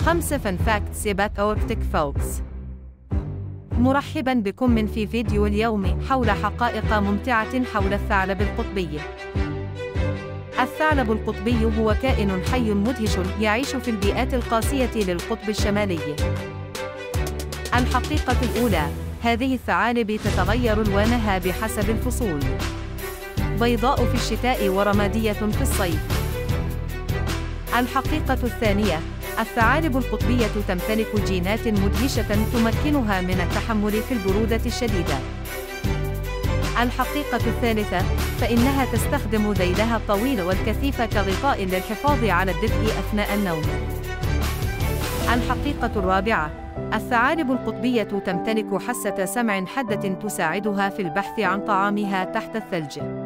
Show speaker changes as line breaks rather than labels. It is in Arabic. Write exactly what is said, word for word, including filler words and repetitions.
خمسة فن فاكتس about Arctic folks. مرحباً بكم من في فيديو اليوم حول حقائق ممتعة حول الثعلب القطبي. الثعلب القطبي هو كائن حي مدهش يعيش في البيئات القاسية للقطب الشمالي. الحقيقة الأولى: هذه الثعالب تتغير ألوانها بحسب الفصول، بيضاء في الشتاء ورمادية في الصيف. الحقيقة الثانية: الثعالب القطبية تمتلك جينات مدهشة تمكنها من التحمل في البرودة الشديدة. الحقيقة الثالثة: فإنها تستخدم ذيلها الطويل والكثيف كغطاء للحفاظ على الدفء أثناء النوم. الحقيقة الرابعة: الثعالب القطبية تمتلك حاسة سمع حادة تساعدها في البحث عن طعامها تحت الثلج.